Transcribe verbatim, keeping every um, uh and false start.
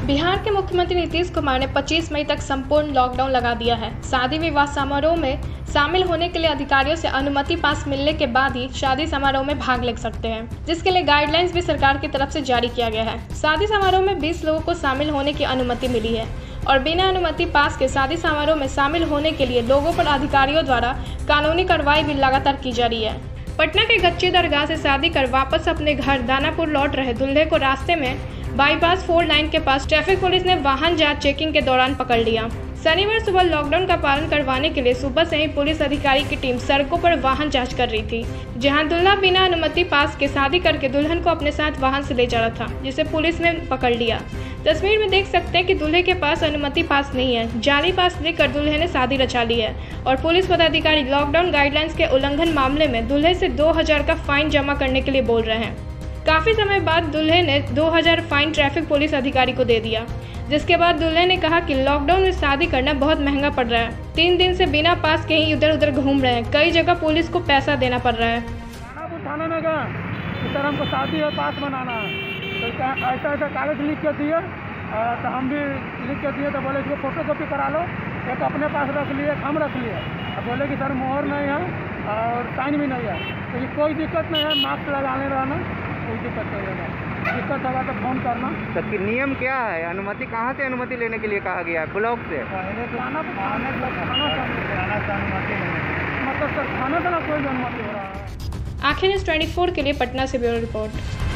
बिहार के मुख्यमंत्री नीतीश कुमार ने पच्चीस मई तक संपूर्ण लॉकडाउन लगा दिया है। शादी विवाह समारोह में शामिल होने के लिए अधिकारियों से अनुमति पास मिलने के बाद ही शादी समारोह में भाग ले सकते हैं, जिसके लिए गाइडलाइंस भी सरकार की तरफ से जारी किया गया है। शादी समारोह में बीस लोगों को शामिल होने की अनुमति मिली है और बिना अनुमति पास के शादी समारोह में शामिल होने के लिए लोगों पर अधिकारियों द्वारा कानूनी कार्रवाई भी लगातार की जा रही है। पटना के गच्ची दरगाह से शादी कर वापस अपने घर दानापुर लौट रहे दूल्हे को रास्ते में बाईपास फोर लाइन के पास ट्रैफिक पुलिस ने वाहन जांच चेकिंग के दौरान पकड़ लिया। शनिवार सुबह लॉकडाउन का पालन करवाने के लिए सुबह से ही पुलिस अधिकारी की टीम सड़कों पर वाहन जांच कर रही थी, जहां दूल्हा बिना अनुमति पास के शादी करके दुल्हन को अपने साथ वाहन से ले जा रहा था, जिसे पुलिस ने पकड़ लिया। तस्वीर में देख सकते हैं कि दूल्हे के पास अनुमति पास नहीं है। जाली पास लेकर दूल्हे ने शादी रचा ली है और पुलिस पदाधिकारी लॉकडाउन गाइडलाइंस के उल्लंघन मामले में दूल्हे से दो हजार का फाइन जमा करने के लिए बोल रहे हैं। काफी समय बाद दूल्हे ने दो हजार फाइन ट्रैफिक पुलिस अधिकारी को दे दिया, जिसके बाद दूल्हे ने कहा कि लॉकडाउन में शादी करना बहुत महंगा पड़ रहा है। तीन दिन से बिना पास के ही इधर उधर घूम रहे हैं। कई जगह पुलिस को पैसा देना पड़ रहा है। थाना में गए कि सर हमको शादी है, पास बनाना है, तो ऐसा ऐसा कागज लिख के दिए, तो हम भी लिख के दिए, तो बोले इसको फोटो कॉपी करा लो। एक अपने पास रख लिए, एक हम रख लिए। अब बोले कि सर मोहर नहीं है और साइन भी नहीं है, तो ये कोई दिक्कत नहीं है, मास्क लगाने रहना, कोई दिक्कत नहीं है। दिक्कत होगा तो फोन करना। सर की नियम क्या है? अनुमति कहाँ से अनुमति लेने के लिए कहा गया है? ब्लॉक से? थाना थाना से अनुमति नहीं, मतलब सर थाना से ना कोई अनुमति हो रहा है। आखिर न्यूज़ चौबीस के लिए पटना से ब्यूरो रिपोर्ट।